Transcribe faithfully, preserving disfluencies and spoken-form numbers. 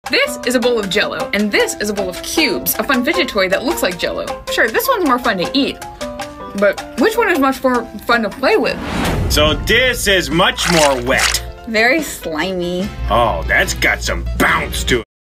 This is a bowl of Jell-O, and this is a bowl of cubes, a fun fidget toy that looks like Jell-O. Sure, this one's more fun to eat, but which one is much more fun to play with? So this is much more wet. Very slimy. Oh, that's got some bounce to it.